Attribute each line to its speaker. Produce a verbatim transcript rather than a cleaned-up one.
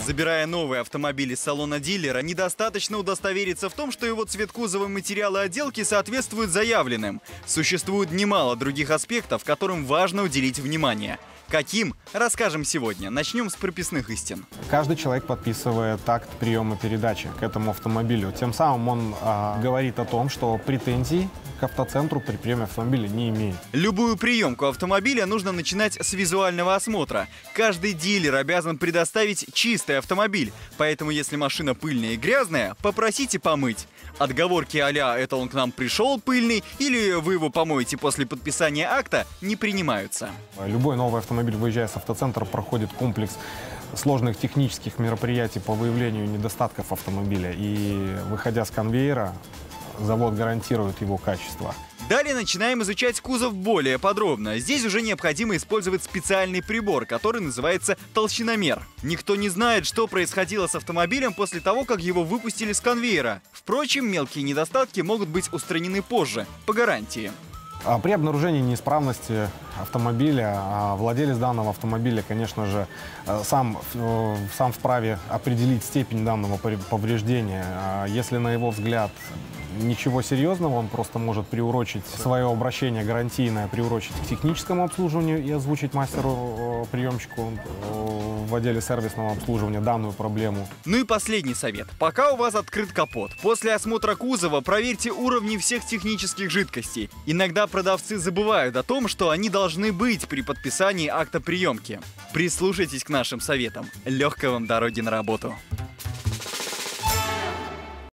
Speaker 1: Забирая новый автомобиль из салона дилера, недостаточно удостовериться в том, что его цвет кузова, материалы отделки соответствуют заявленным. Существует немало других аспектов, которым важно уделить внимание. Каким? Расскажем сегодня. Начнем с прописных истин.
Speaker 2: Каждый человек подписывает акт приема передачи к этому автомобилю. Тем самым он а, говорит о том, что претензий к автоцентру при приеме автомобиля не имеет.
Speaker 1: Любую приемку автомобиля нужно начинать с визуального осмотра. Каждый дилер обязан предоставить чистый автомобиль, поэтому если машина пыльная и грязная, попросите помыть. Отговорки а-ля «это он к нам пришел пыльный» или «вы его помоете после подписания акта» не принимаются.
Speaker 2: Любой новый автомобиль, выезжая с автоцентра, проходит комплекс сложных технических мероприятий по выявлению недостатков автомобиля. И, выходя с конвейера, завод гарантирует его качество.
Speaker 1: Далее начинаем изучать кузов более подробно. Здесь уже необходимо использовать специальный прибор, который называется толщиномер. Никто не знает, что происходило с автомобилем после того, как его выпустили с конвейера. Впрочем, мелкие недостатки могут быть устранены позже, по гарантии.
Speaker 2: При обнаружении неисправности автомобиля владелец данного автомобиля, конечно же, сам, сам вправе определить степень данного повреждения. Если, на его взгляд, ничего серьезного, он просто может приурочить свое обращение гарантийное, приурочить к техническому обслуживанию и озвучить мастеру-приемщику в отделе сервисного обслуживания данную проблему.
Speaker 1: Ну и последний совет. Пока у вас открыт капот, после осмотра кузова проверьте уровни всех технических жидкостей. Иногда продавцы забывают о том, что они должны быть при подписании акта приемки. Прислушайтесь к нашим советам. Легкой вам дороги на работу.